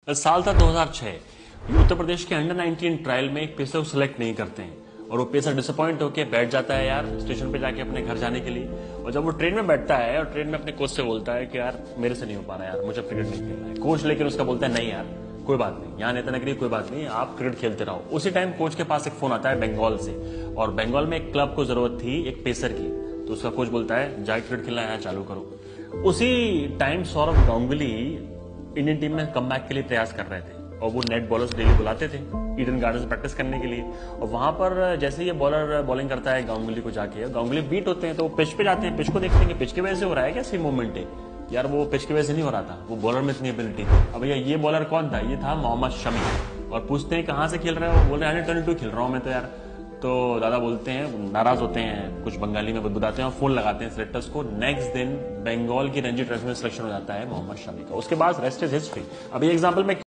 साल था 2006। उत्तर प्रदेश के अंडर 19 ट्रायल में एक पेसर को सिलेक्ट नहीं करते हैं और वो पेसर डिसअपॉइंट होकर बैठ जाता है यार स्टेशन पे जाके अपने घर जाने के लिए। और जब वो ट्रेन में बैठता है और ट्रेन में अपने कोच से बोलता है कि यार मेरे से नहीं हो पा रहा यार, मुझे क्रिकेट नहीं खेलना है। कोच लेकिन उसका बोलता है नहीं यार कोई बात नहीं, यहाँ नेता नगरी कोई बात नहीं, आप क्रिकेट खेलते रहो। उसी टाइम कोच के पास एक फोन आता है बंगाल से, और बंगाल में एक क्लब को जरूरत थी एक पेसर की। तो उसका कोच बोलता है जाके क्रिकेट खेलना यहाँ चालू करो। उसी time Sourav Ganguly Indian team में कमबैक के लिए प्रयास कर रहे थे और वो नेट बॉलर्स डेली बुलाते थे ईडन गार्डन्स प्रैक्टिस करने के लिए। और वहां पर जैसे ये बॉलर बॉलिंग करता है गांगुली को जाके, गांगुली बीट होते हैं तो वो पिच पे जाते हैं, पिच को देखते हैं कि पिच की वजह से हो रहा है क्या स्विंग मूवमेंट है। यार वो पिच की वजह से नहीं हो रहा था, वो बॉलर में इतनी एबिलिटी थी। अब भैया ये बॉलर कौन था? ये था मोहम्मद शमी। और पूछते हैं कहाँ से खेल रहे हो? बोल रहे हैं 122 खेल रहा हूँ मैं तो यार। तो दादा बोलते हैं, नाराज होते हैं, कुछ बंगाली में बुदबुदाते हैं और फोन लगाते हैं सिलेक्टर्स को। नेक्स्ट दिन बंगाल की रणजी ट्रॉफी में सिलेक्शन हो जाता है मोहम्मद शमी का। उसके बाद रेस्ट इज हिस्ट्री। अब ये एग्जांपल में